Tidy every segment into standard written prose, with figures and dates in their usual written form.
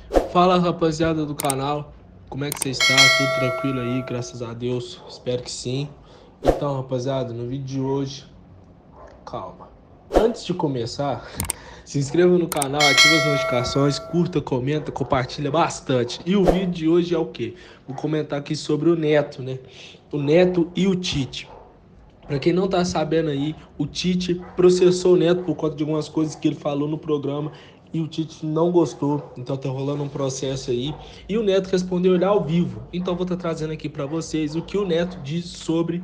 Fala, rapaziada do canal, como é que você está? Tudo tranquilo aí, graças a Deus, espero que sim. Então, rapaziada, no vídeo de hoje, calma. Antes de começar, se inscreva no canal, ative as notificações, curta, comenta, compartilha bastante. E o vídeo de hoje é o quê? Vou comentar aqui sobre o Neto, né? O Neto e o Tite. Pra quem não tá sabendo aí, o Tite processou o Neto por conta de algumas coisas que ele falou no programa e o Tite não gostou, então tá rolando um processo aí. E o Neto respondeu ele ao vivo. Então vou estar trazendo aqui pra vocês o que o Neto disse sobre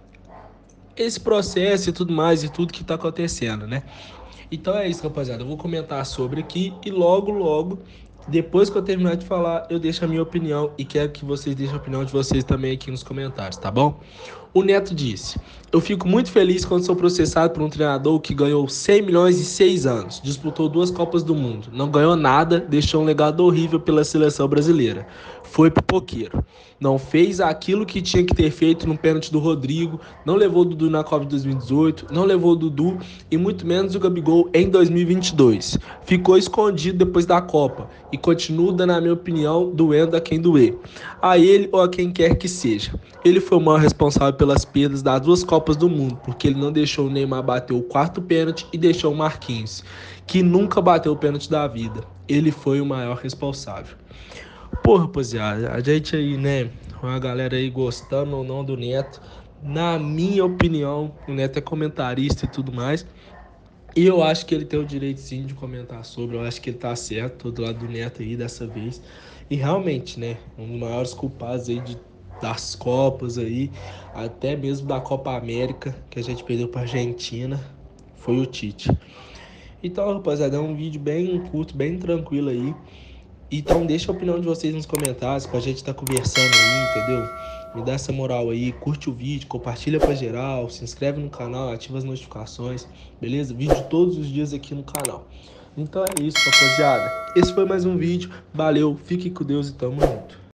esse processo e tudo mais e tudo que tá acontecendo, né? Então é isso, rapaziada. Eu vou comentar sobre aqui e logo, depois que eu terminar de falar, eu deixo a minha opinião e quero que vocês deixem a opinião de vocês também aqui nos comentários, tá bom? O Neto disse: eu fico muito feliz quando sou processado por um treinador que ganhou 100 milhões em 6 anos, disputou 2 Copas do Mundo, não ganhou nada, deixou um legado horrível pela seleção brasileira. Foi pipoqueiro. Não fez aquilo que tinha que ter feito no pênalti do Rodrigo, não levou o Dudu na Copa de 2018, não levou o Dudu e muito menos o Gabigol em 2022. Ficou escondido depois da Copa e continua, na minha opinião, doendo a quem doer. A ele ou a quem quer que seja. Ele foi o maior responsável pelas perdas das 2 Copas do Mundo, porque ele não deixou o Neymar bater o 4º pênalti e deixou o Marquinhos, que nunca bateu o pênalti da vida. Ele foi o maior responsável. Pô, rapaziada, a gente aí, né, uma galera aí gostando ou não do Neto. Na minha opinião, o Neto é comentarista e tudo mais. E eu acho que ele tem o direito sim de comentar sobre. Eu acho que ele tá certo, todo lado do Neto aí dessa vez. E realmente, né, um dos maiores culpados aí das Copas aí, até mesmo da Copa América, que a gente perdeu pra Argentina, foi o Tite. Então, rapaziada, é um vídeo bem curto, bem tranquilo aí. Então deixa a opinião de vocês nos comentários pra gente tá conversando aí, entendeu? Me dá essa moral aí, curte o vídeo, compartilha pra geral, se inscreve no canal, ativa as notificações, beleza? Vídeo todos os dias aqui no canal. Então é isso, rapaziada. Esse foi mais um vídeo. Valeu, fique com Deus e tamo junto.